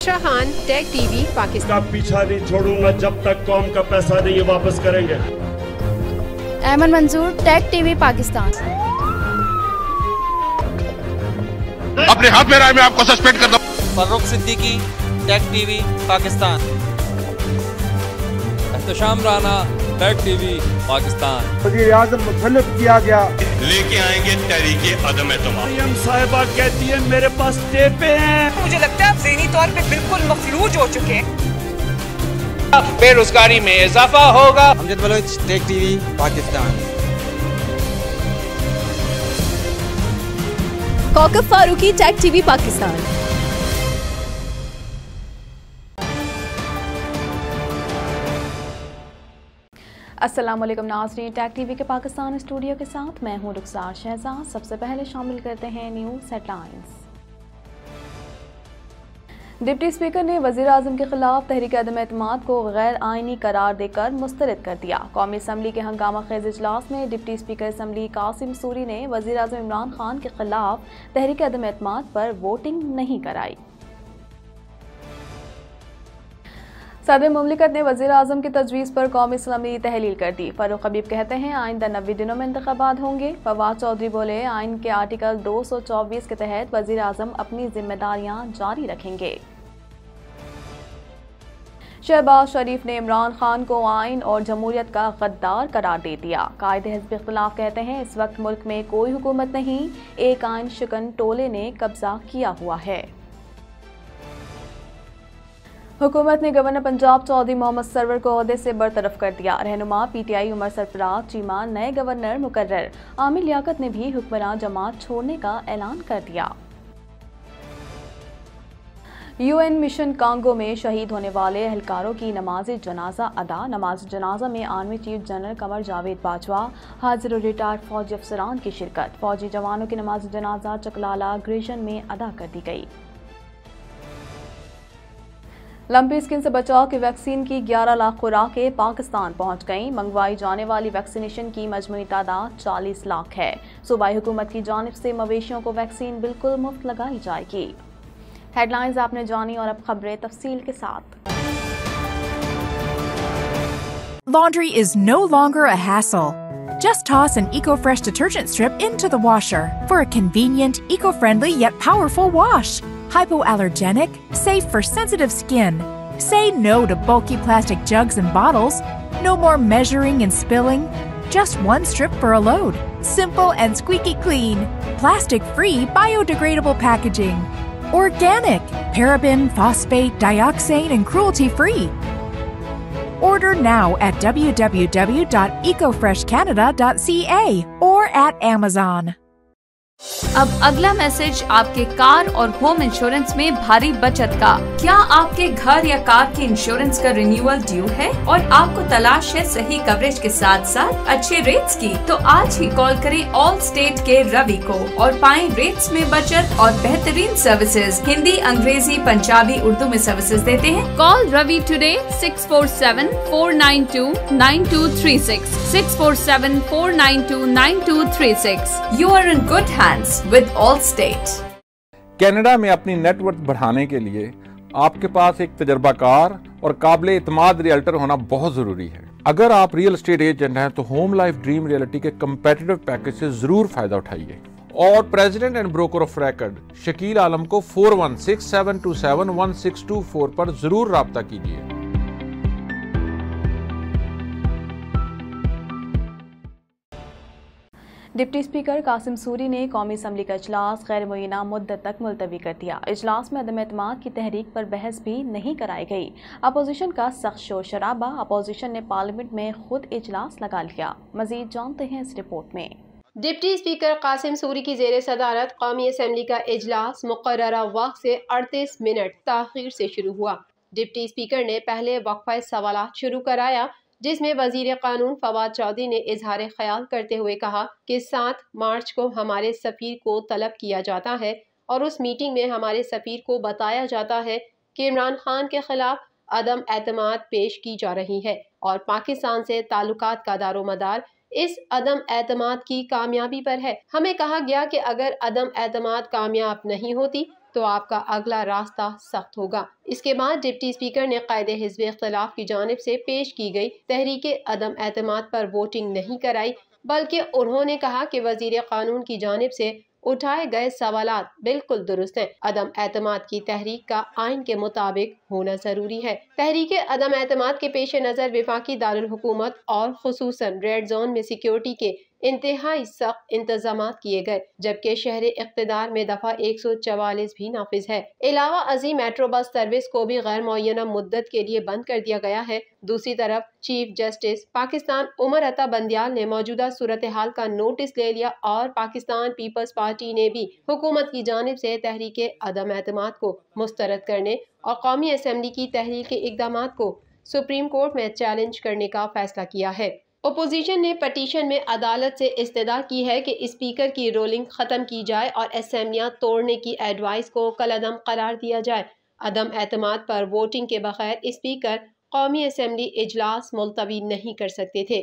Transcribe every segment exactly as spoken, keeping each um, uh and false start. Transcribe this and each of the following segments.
शाहान, take TV Pakistan. का पीछा नहीं छोड़ूंगा जब तक कौम का पैसा नहीं वापस करेंगे। Ahmed Mansoor, tech TV Pakistan. अपने हाथ में राय में आपको सस्पेंड कर दो। Farooq Siddiqui, tech TV Pakistan. Ehtisham Rana, tech TV Pakistan. वज़ीर आज़म मुतल्लिफ किया गया। लेके आएंगे तहरीके अदम एतमाद। मरियम साहिबा कहती है मेरे पास टेपे हैं। मुझे लगता है आप ज़हनी तौर पे बिल्कुल मफलूज हो चुके हैं। बेरोजगारी में इजाफा होगा। Amjad Baloch, tech TV Pakistan. Kaukab Farooqi, tech TV Pakistan. अस्सलाम वालेकुम नाज़रीन, टेक टीवी के पाकिस्तान स्टूडियो के साथ मैं हूं रुखसार शहजाद। सबसे पहले शामिल करते हैं न्यूज़ हेडलाइंस। डिप्टी स्पीकर ने वज़ीर आज़म के खिलाफ तहरीक अदम एतमाद को गैर आइनी करार देकर मुस्तरद कर दिया। कौमी असम्बली के हंगामा खेज इजलास में deputy speaker assembly Qasim Suri ने वज़ीर आज़म इमरान खान के खिलाफ तहरीक अदम एतमाद पर वोटिंग नहीं कराई। सदर मुमलिकत ने वज़ीर आज़म की तजवीज़ पर कौमी असम्बली तहलील कर दी। फारूक हबीब कहते हैं आइंदा नब्बे दिनों में इंतखाबात होंगे। फवाद चौधरी बोले आइन के आर्टिकल दो सौ चौबीस के तहत वज़ीर आज़म अपनी जिम्मेदारियां जारी रखेंगे। शहबाज शरीफ ने इमरान खान को आइन और जमहूरियत का गद्दार करार दे दिया। कायदे हिज़्ब इख्तिलाफ कहते हैं इस वक्त मुल्क में कोई हुकूमत नहीं, एक आइन शिकन टोले ने कब्जा किया हुआ है। हुकूमत ने गवर्नर पंजाब चौधरी मोहम्मद सरवर को ओहदे से बरतरफ कर दिया। रहनुमा पीटीआई उमर सरफराज चीमा नए गवर्नर मुकर्रर। आमिर लियाकत ने भी हुक्मरान जमात छोड़ने का ऐलान कर दिया। यूएन मिशन कांगो में शहीद होने वाले एहलकारों की नमाज जनाजा अदा। नमाज जनाजा में army chief general Qamar Javed Bajwa, हाजिर और रिटायर्ड फौजी अफसरान की शिरकत। फौजी जवानों की नमाज जनाजा चकलाला ग्रेशन में अदा कर दी गई। लंबी स्किन से बचाव की वैक्सीन की ग्यारह लाख खुराकें पाकिस्तान पहुंच गईं। मंगवाई जाने वाली वैक्सीनेशन की मजमूई तादाद चालीस लाख है। सूबाई हुकूमत की जानिब से मवेशियों को वैक्सीन बिल्कुल मुफ्त लगाई जाएगी। हेडलाइंस आपने जानी और अब खबरें तफसील के साथ। Laundry is no longer a hassle. Just toss an EcoFresh detergent strip into the washer for a convenient, eco-friendly yet powerful wash. Hypoallergenic, safe for sensitive skin. Say no to bulky plastic jugs and bottles. No more measuring and spilling. Just one strip for a load. Simple and squeaky clean. Plastic-free, biodegradable packaging. Organic, paraben, phosphate, dioxane, and cruelty-free. Order now at w w w dot eco fresh canada dot c a or at Amazon. अब अगला message आपके car और home insurance में भारी बचत का। क्या आपके घर या कार के इंश्योरेंस का रिन्यूअल ड्यू है और आपको तलाश है सही कवरेज के साथ साथ अच्छे रेट्स की? तो आज ही कॉल करें ऑल स्टेट के रवि को और पाएं रेट्स में बचत और बेहतरीन सर्विसेज। हिंदी, अंग्रेजी, पंजाबी, उर्दू में सर्विसेज देते हैं। Call Ravi today six four seven four nine two nine two three six six four seven four nine two nine two three six. You are in good hands with Allstate। Canada में अपनी net worth बढ़ाने के लिए आपके पास एक तजर्बाकार और काबिल इत्मीनान रियल्टर होना बहुत जरूरी है। अगर आप रियल एस्टेट एजेंट हैं तो होम लाइफ ड्रीम रियल्टी के कंपेटिटिव पैकेज से जरूर फायदा उठाइए और president and broker of record Shakeel Alam को four one six seven two seven one six two four पर जरूर राब्ता कीजिए। डिप्टी स्पीकर कासिम सूरी ने कौमी असम्बली का इजलास गैर मुय्यना मुद्दत तक मुलतवी कर दिया। इजलास में अदम एतमाद की तहरीक पर बहस भी नहीं कराई गई। अपोजिशन का सख्त शोर शराबा। अपोजिशन ने पार्लियामेंट में खुद इजलास लगा लिया। मजीद जानते हैं इस रिपोर्ट में। डिप्टी स्पीकर कासिम सूरी की जेर सदारत कौमी असम्बली का इजलास मुकर्ररा वक्त से अड़तीस मिनट ताखीर से शुरू हुआ। डिप्टी स्पीकर ने पहले वक्फा सवालात शुरू कराया जिसमें वजीर कानून फवाद चौधरी ने इजहार ख्याल करते हुए कहा कि सात मार्च को हमारे सफीर को तलब किया जाता है और उस मीटिंग में हमारे सफीर को बताया जाता है कि इमरान खान के खिलाफ अदम एतमाद पेश की जा रही है और पाकिस्तान से ताल्लुकात का दारोमदार इस अदम एतमाद की कामयाबी पर है। हमें कहा गया कि अगर अदम एतमाद कामयाब नहीं होती تو آپ کا اگلا راستہ سخت ہوگا۔ اس کے بعد ڈپٹی اسپیکر نے قائد حزب اختلاف کی جانب سے پیش کی گئی تحریک عدم اعتماد پر ووٹنگ نہیں کرائی، بلکہ انہوں نے کہا کہ وزیر قانون کی جانب سے اٹھائے گئے سوالات بالکل درست ہیں۔ عدم اعتماد کی تحریک کا آئین کے مطابق ہونا ضروری ہے۔ تحریک عدم اعتماد کے پیش نظر وفاقی دارالحکومت اور خصوصاً ریڈ زون میں سیکیورٹی کے انتہائی سخت انتظامات کیے گئے، جبکہ شہر اقتدار میں دفعہ ایک سو چوالیس بھی نافذ ہے۔ علاوہ ازیں میٹرو بس سروس کو بھی غیر معینہ مدت کے لیے بند کر دیا گیا ہے۔ دوسری طرف چیف جسٹس پاکستان عمر عطا بندیال نے موجودہ صورتحال کا نوٹس لے لیا اور پاکستان پیپلز پارٹی نے بھی حکومت کی جانب سے تحریک عدم اعتماد کو مسترد کرنے اور قومی اسمبلی کی تحلیل کے اقدامات کو سپریم کورٹ میں چیلنج کرنے کا فیصلہ کیا ہے۔ اپوزیشن نے پٹیشن میں عدالت سے استدعا کی ہے کہ اسپیکر کی رولنگ ختم کی جائے اور اسمبلیاں توڑنے کی ایڈوائس کو کالعدم قرار دیا جائے۔ عدم اعتماد پر ووٹنگ کے بغیر اسپیکر قومی اسمبلی اجلاس ملتوی نہیں کر سکتے تھے۔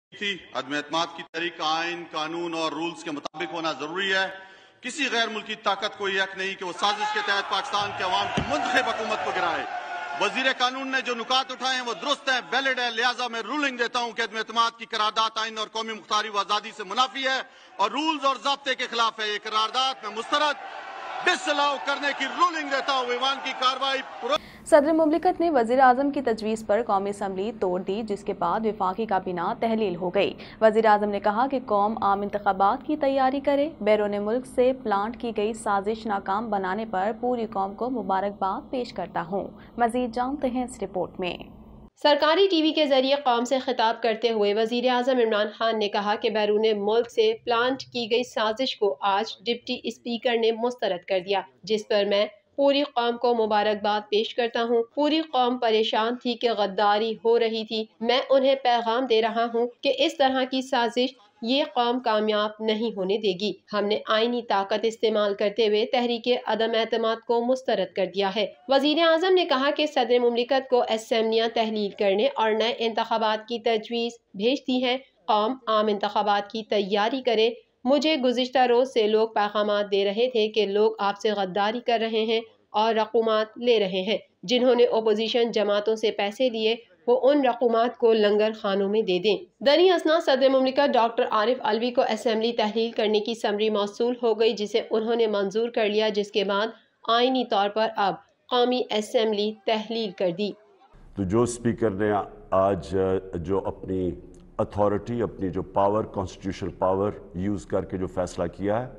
عدم اعتماد کی تحریک آئین، قانون اور رولز کے مطابق ہونا ضروری ہے۔ کسی غیر ملکی طاقت کو یہ حق نہیں کہ وہ سازش کے تحت پاکستان کے عوام کی منتخب حکومت کو گرائے۔ وزیر قانون نے جو نکات اٹھائے ہیں وہ درست ہیں، ویلڈ ہے، لہٰذا میں رولنگ دیتا ہوں کہ عدم اعتماد کی قرارداد آئین اور قومی مختاری و آزادی سے منافی ہے اور رولز اور ضابطے کے خلاف ہے۔ یہ قرارداد میں مسترد ڈسلاؤ کرنے کی رولنگ دیتا ہوں۔ ایوان کی کارروائی صدر مملکت نے وزیر اعظم کی تجویز پر قومی اسمبلی توڑ دی، جس کے بعد وفاقی کابینہ تحلیل ہو گئی۔ وزیر اعظم نے کہا کہ قوم عام انتخابات کی تیاری کرے۔ بیرون ملک سے پلانٹ کی گئی سازش ناکام بنانے پر پوری قوم کو مبارکباد پیش کرتا ہوں۔ مزید جانتے ہیں اس رپورٹ میں۔ سرکاری ٹی وی کے ذریعے قوم سے خطاب کرتے ہوئے وزیر اعظم عمران خان نے کہا کہ بیرون ملک سے پلانٹ کی گئی سازش کو آج ڈپٹی اسپیکر نے مسترد کر دیا، جس پر میں پوری قوم کو مبارکباد پیش کرتا ہوں۔ پوری قوم پریشان تھی کہ غداری ہو رہی تھی۔ میں انہیں پیغام دے رہا ہوں کہ اس طرح کی سازش یہ قوم کامیاب نہیں ہونے دے گی۔ ہم نے آئینی طاقت استعمال کرتے ہوئے تحریک عدم اعتماد کو مسترد کر دیا ہے۔ وزیر اعظم نے کہا کہ صدر مملکت کو اسمبلیاں تحلیل کرنے اور نئے انتخابات کی تجویز بھیجتی ہے۔ قوم عام انتخابات کی تیاری کرے۔ مجھے گزشتہ روز سے لوگ پیغامات دے رہے تھے کہ لوگ آپ سے غداری کر رہے ہیں اور رقومات لے رہے ہیں۔ جنہوں نے اپوزیشن جماعتوں سے پیسے لیے وہ ان رقومات کو لنگر خانوں میں دے دیں۔ دریں اثنا صدر مملکت ڈاکٹر عارف علوی کو اسمبلی تحلیل کرنے کی سمری موصول ہو گئی، جسے انہوں نے منظور کر لیا، جس کے بعد آئینی طور پر اب قومی اسمبلی تحلیل کر دی۔ تو جو اسپیکر نے آج جو اپنی اتھارٹی، اپنی جو پاور، کانسٹیٹیوشنل پاور یوز کر کے جو فیصلہ کیا ہے،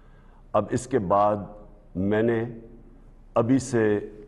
اب اس کے بعد میں نے ابھی سے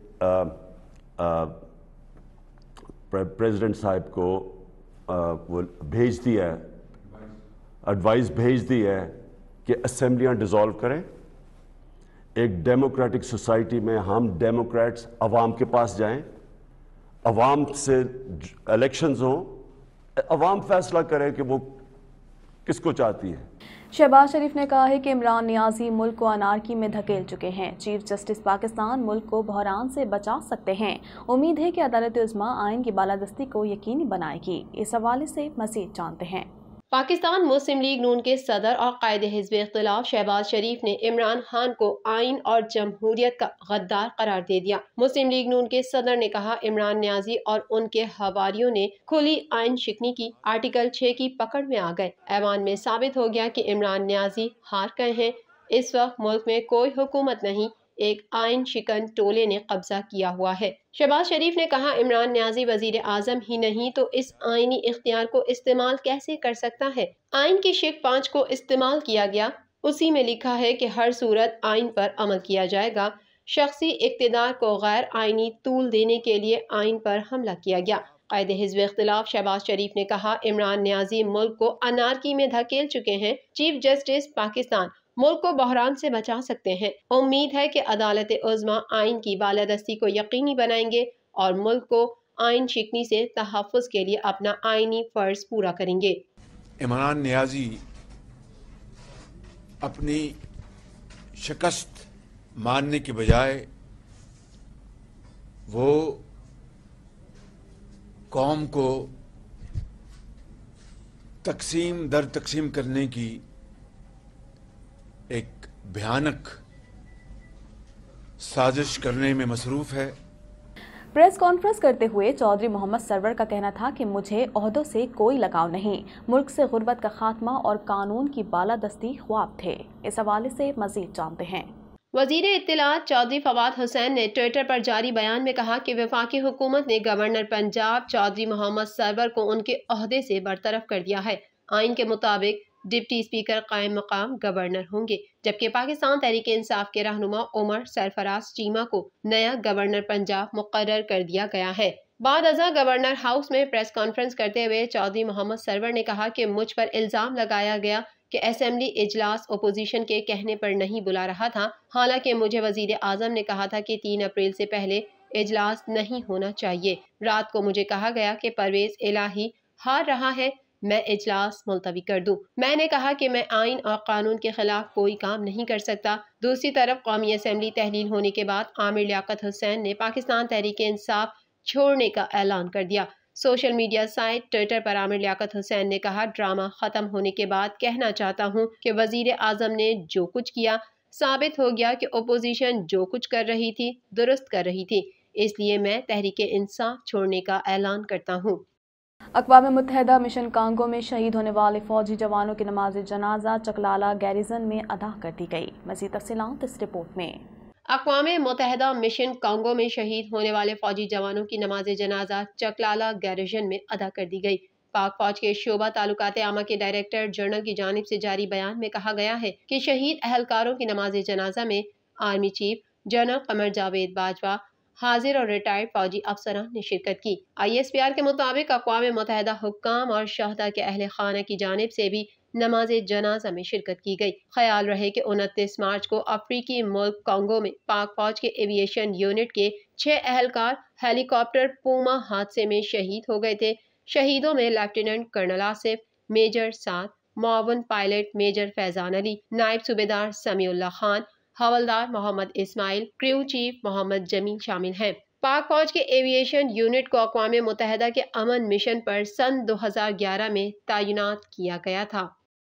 پریزیڈنٹ صاحب کو وہ بھیج دیا ہے، ایڈوائز بھیج دی ہے کہ اسمبلیاں ڈیزالو کریں۔ ایک ڈیموکریٹک سوسائٹی میں ہم ڈیموکریٹس عوام کے پاس جائیں، عوام سے الیکشنز ہوں، عوام فیصلہ کرے کہ وہ کس کو چاہتی ہے۔ شہباز شریف نے کہا ہے کہ عمران نیازی ملک کو انارکی میں دھکیل چکے ہیں۔ چیف جسٹس پاکستان ملک کو بحران سے بچا سکتے ہیں۔ امید ہے کہ عدالت عظمیٰ آئین کی بالادستی کو یقینی بنائے گی۔ اس حوالے سے مزید جانتے ہیں۔ پاکستان مسلم لیگ نون کے صدر اور قائد حزب اختلاف شہباز شریف نے عمران خان کو آئین اور جمہوریت کا غدار قرار دے دیا۔ مسلم لیگ نون کے صدر نے کہا عمران نیازی اور ان کے حواریوں نے کھلی آئین شکنی کی، آرٹیکل چھ کی پکڑ میں آ گئے۔ ایوان میں ثابت ہو گیا کہ عمران نیازی ہار گئے ہیں۔ اس وقت ملک میں کوئی حکومت نہیں، ایک آئین شکن ٹولے نے قبضہ کیا ہوا ہے۔ شہباز شریف نے کہا عمران نیازی وزیر اعظم ہی نہیں تو اس آئینی اختیار کو استعمال کیسے کر سکتا ہے؟ آئین کی شق پانچ کو استعمال کیا گیا، اسی میں لکھا ہے کہ ہر صورت آئین پر عمل کیا جائے گا۔ شخصی اقتدار کو غیر آئینی طول دینے کے لیے آئین پر حملہ کیا گیا۔ قائد حزب اختلاف شہباز شریف نے کہا عمران نیازی ملک کو انارکی میں دھکیل چکے ہیں۔ چیف جسٹس پاکستان ملک کو بحران سے بچا سکتے ہیں۔ امید ہے کہ عدالت عظمیٰ آئین کی بالادستی کو یقینی بنائیں گے اور ملک کو آئین شکنی سے تحفظ کے لیے اپنا آئینی فرض پورا کریں گے۔ عمران نیازی اپنی شکست ماننے کے بجائے وہ قوم کو تقسیم در تقسیم کرنے کی ایک بھیانک साजिश करने में मसरूफ है। प्रेस कॉन्फ्रेंस करते हुए चौधरी मोहम्मद सरवर का कहना था कि मुझे ओहदों से कोई लगाव नहीं, मुल्क से गुर्बत का खात्मा और कानून की बालादस्ती ख्वाब थे। इस हवाले से मजीद जानते हैं। वजीर इत्तलात चौधरी फवाद हुसैन ने ट्विटर पर जारी बयान में कहा कि वफाकी हुकूमत ने गवर्नर पंजाब चौधरी मोहम्मद सरवर को उनके ओहदे से बरतरफ कर दिया है। आइन के मुताबिक डिप्टी स्पीकर कायम मकाम गवर्नर होंगे, जबकि पाकिस्तान तहरीक इंसाफ के रहनुमा उमर सरफराज चीमा को नया गवर्नर पंजाब मुकर्रर कर दिया गया है। बाद अज़ा गवर्नर हाउस में प्रेस कॉन्फ्रेंस करते हुए चौधरी मोहम्मद सरवर ने कहा कि मुझ पर इल्ज़ाम लगाया गया कि असेंबली इजलास अपोजिशन के कहने पर नहीं बुला रहा था, हालांकि मुझे वजीर आजम ने कहा था कि तीन अप्रैल से पहले इजलास नहीं होना चाहिए। रात को मुझे कहा गया कि परवेज इलाही हार रहा है, मैं इजलास मुलतवी कर दूं। मैंने कहा कि मैं आइन और कानून के खिलाफ कोई काम नहीं कर सकता। दूसरी तरफ कौमी असेंबली तहलील होने के बाद आमिर लियाकत हुसैन ने पाकिस्तान तहरीक इंसाफ छोड़ने का ऐलान कर दिया। सोशल मीडिया साइट ट्विटर पर आमिर लियाकत हुसैन ने कहा, ड्रामा खत्म होने के बाद कहना चाहता हूँ कि वजीर आजम ने जो कुछ किया साबित हो गया कि ओपोजिशन जो कुछ कर रही थी दुरुस्त कर रही थी, इसलिए मैं तहरीक इंसाफ छोड़ने का ऐलान करता हूँ। अक़वाम मुत्तहिदा मिशन कांगो में शहीद होने वाले फौजी जवानों की नमाज जनाजा चकलाला गैरिजन में अदा कर दी गई। मज़ीद तफ़सीलात इस रिपोर्ट में। अक़वाम मुत्तहिदा मिशन कांगो में शहीद होने वाले फौजी जवानों की नमाज जनाजा चकलाला गैरिजन में अदा कर दी गई। पाक फौज के शोबा तालुकात आमा के डायरेक्टर जनरल की जानिब से जारी बयान में कहा गया है कि शहीद अहलकारों की नमाज जनाजा में army chief general Qamar Javed Bajwa, हाजिर और रिटायर्ड फौजी अफसरान ने शिरकत की। आई एस पी आर के मुताबिक अक़वाम मुत्तहिदा हुक्काम और शहदा के अहले खाना की जानिब से भी नमाज जनाजा में शिरकत की गई। ख्याल रहे कि उनतीस मार्च को अफ्रीकी मुल्क कांगो में पाक फौज के एविएशन यूनिट के छह अहलकार हेलीकॉप्टर पूमा हादसे में शहीद हो गए थे। शहीदों में lieutenant colonel Asif, major Saad, मुआवन पायलट मेजर फैजान अली, नायब सूबेदार समीउल्लाह खान, हवलदार मोहम्मद इस्माइल, क्रू चीफ मोहम्मद जमील शामिल हैं। पाक फौज के एविएशन यूनिट को अक़वाम मुत्तहिदा के अमन मिशन पर सन दो हज़ार ग्यारह में तैनात किया गया था।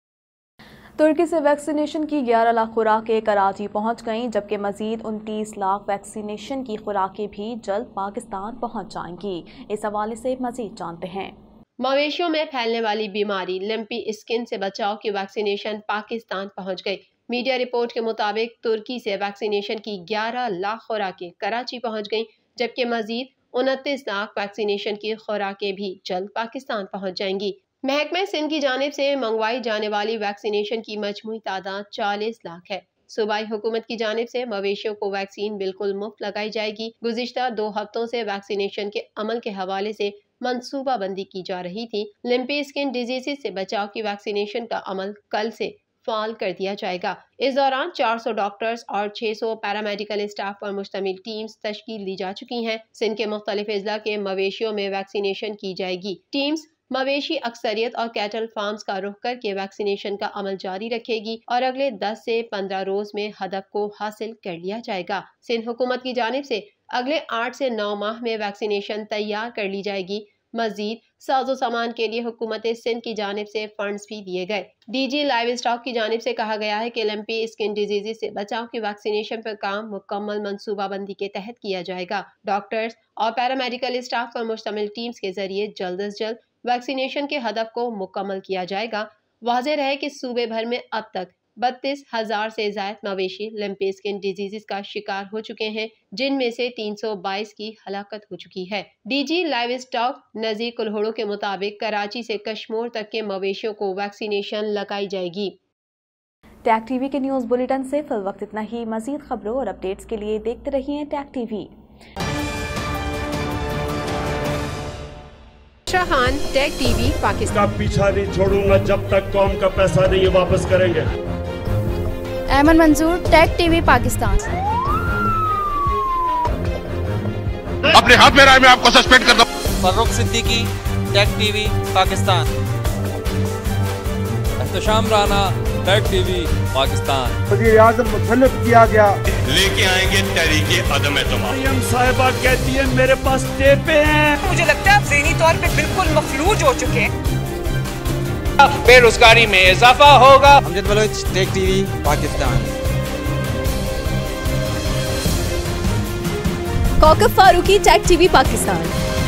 तुर्की से वैक्सीनेशन की ग्यारह लाख खुराकें कराची पहुंच गईं, जबकि मजीद उनतीस लाख वैक्सीनेशन की खुराकें भी जल्द पाकिस्तान पहुंच जाएंगी। इस हवाले से मजीद जानते हैं। मवेशियों में फैलने वाली बीमारी लंपी स्किन से बचाव की वैक्सीनेशन पाकिस्तान पहुंच गई। मीडिया रिपोर्ट के मुताबिक तुर्की से वैक्सीनेशन की ग्यारह लाख खुराकें कराची पहुंच गईं, जबकि मजीद उनतीस लाख वैक्सीनेशन की खुराकें भी जल्द पाकिस्तान पहुंच जाएंगी। महकमे सिंध की जानिब से मंगवाई जाने वाली वैक्सीनेशन की मजमूई तादाद चालीस लाख है। सूबाई हुकूमत की जानिब से मवेशियों को वैक्सीन बिल्कुल मुफ्त लगाई जाएगी। गुज़िश्ता दो हफ्तों से वैक्सीनेशन के अमल के हवाले से मनसूबा बंदी की जा रही थी। लिम्पी स्किन डिजीज से बचाव की वैक्सीनेशन का अमल कल से फाल कर दिया जाएगा। इस दौरान चार सौ डॉक्टर्स और छह सौ पैरामेडिकल स्टाफ पर मुश्तमिल टीम्स तश्कील दी जा चुकी हैं। सिंध के मुख्तलिफ अजला के मवेशियों में वैक्सीनेशन की जाएगी। टीम्स मवेशी अक्सरियत और कैटल फार्म्स का रुख करके वैक्सीनेशन का अमल जारी रखेगी और अगले दस से पंद्रह रोज में हदफ को हासिल कर लिया जाएगा। सिंध हुकूमत की जानिब से अगले आठ से नौ माह में वैक्सीनेशन तैयार कर ली जाएगी। मजीद साजो सामान के लिए हुकूमत सिंध की जानिब से फंड्स भी दिए गए। डीजी लाइव स्टॉक की जानिब से कहा गया है कि लंपी स्किन डिजीज से बचाव की वैक्सीनेशन पर काम मुकम्मल मनसूबाबंदी के तहत किया जाएगा। डॉक्टर्स और पैरामेडिकल स्टाफ पर मुश्तमिल टीम्स के जरिए जल्द अज जल्द वैक्सीनेशन के हदफ को मुकम्मल किया जाएगा। वाज़ेह रहे कि सूबे भर में अब तक बत्तीस हजार से ज्यादा मवेशी लिम्पी स्किन डिजीज का शिकार हो चुके हैं, जिनमें से तीन सौ बाईस की हलाकत हो चुकी है। DG livestock Nazir Kalhoro के मुताबिक कराची से कश्मीर तक के मवेशियों को वैक्सीनेशन लगाई जाएगी। टैग टीवी के न्यूज बुलेटिन से फिल वक्त इतना ही। मजीद खबरों और अपडेट्स के लिए देखते रहिए tag TV. Shahan tag TV Pakistan. पीछा नहीं छोड़ूंगा जब तक कौम का पैसा नहीं वापस करेंगे। अहमद मंजूर टैग टीवी पाकिस्तान। अपने हाथ में राय में आपको सस्पेंड कर दो। Farrukh Siddiqui tag TV Pakistan. Ehtisham Rana tag TV Pakistan. वज़ीर आज़म मुतल्लिफ किया गया। लेके आएंगे तहरीके अदम एतमाद। मरियम साहिबा कहती है मेरे पास टेपे हैं। मुझे लगता है आप ज़हनी तौर पे बिल्कुल मफलूज हो चुके हैं। बेरोजगारी में इजाफा होगा। Amjad Baloch tag TV Pakistan. Kaukab Farooqi, tech TV Pakistan.